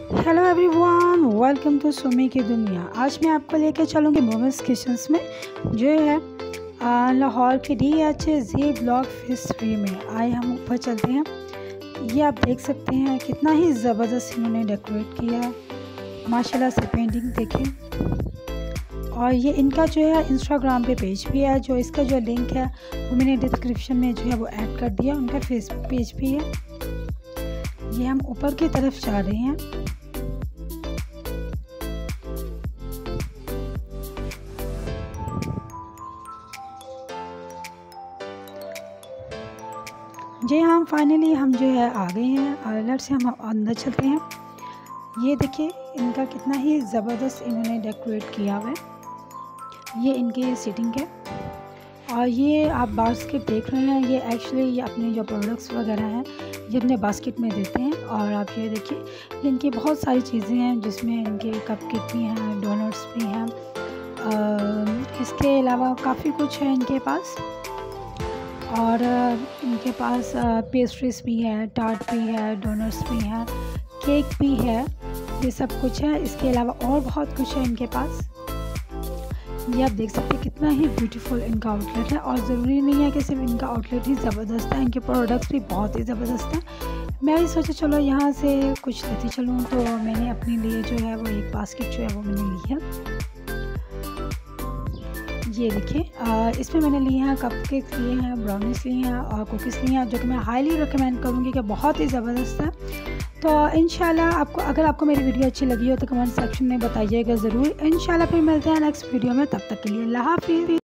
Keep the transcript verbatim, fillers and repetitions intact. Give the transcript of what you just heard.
Hello everyone, welcome to Sumi की दुनिया। आज मैं आपको लेकर चलूँगी मोमोज किचन्स में, जो है आ, लाहौर के D H G block phase three में। आए हम ऊपर चलते हैं। ये आप देख सकते हैं कितना ही ज़बरदस्त इन्होंने डेकोरेट किया है, माशाल्लाह से। पेंटिंग देखें। और ये इनका जो है इंस्टाग्राम पे पेज भी है, जो इसका जो लिंक है वो मैंने डिस्क्रिप्शन में जो है वो ऐड कर दिया। उनका फेसबुक पेज भी है। ये हम ऊपर की तरफ जा रहे हैं। जी हाँ, फाइनली हम जो है आ गए हैं। और से हम अंदर चलते हैं। ये देखिए इनका कितना ही ज़बरदस्त इन्होंने डेकोरेट किया हुआ है। ये इनकी सीटिंग है। और ये आप बास्केट देख रहे हैं, ये एक्चुअली ये अपने जो प्रोडक्ट्स वगैरह हैं ये अपने बास्केट में देते हैं। और आप ये देखिए ये इनकी बहुत सारी चीज़ें हैं, जिसमें इनके कपकेक भी हैं, डोनट्स भी हैं। इसके अलावा काफ़ी कुछ है इनके पास। और इनके पास पेस्ट्रीज भी है, टार्ट भी है, डोनट्स भी हैं, केक भी है। ये सब कुछ है। इसके अलावा और बहुत कुछ है इनके पास। ये आप देख सकते हैं कितना ही ब्यूटीफुल इनका आउटलेट है। और ज़रूरी नहीं है कि सिर्फ इनका आउटलेट ही ज़बरदस्त है, इनके प्रोडक्ट्स भी बहुत ही ज़बरदस्त हैं। मैं भी सोचा चलो यहाँ से कुछ लेती चलूँ, तो मैंने अपने लिए जो है वो एक बास्केट जो है वो मैंने ली है। ये देखिए इसमें मैंने लिए हैं कपकेक्स लिए हैं, ब्राउनीज लिए हैं और कुकीज़ लिए हैं, जो कि मैं हाईली रिकमेंड करूँगी कि बहुत ही ज़बरदस्त है। तो इंशाल्लाह आपको, अगर आपको मेरी वीडियो अच्छी लगी हो तो कमेंट सेक्शन में बताइएगा ज़रूर। इंशाल्लाह फिर मिलते हैं नेक्स्ट वीडियो में। तब तक के लिए अल्लाह हाफ़िज़।